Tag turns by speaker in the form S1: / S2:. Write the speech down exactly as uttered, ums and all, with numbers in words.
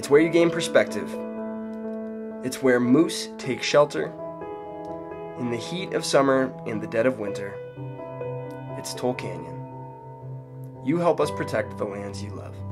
S1: It's where you gain perspective. It's where moose take shelter in the heat of summer and the dead of winter. It's Toll Canyon. You help us protect the lands you love.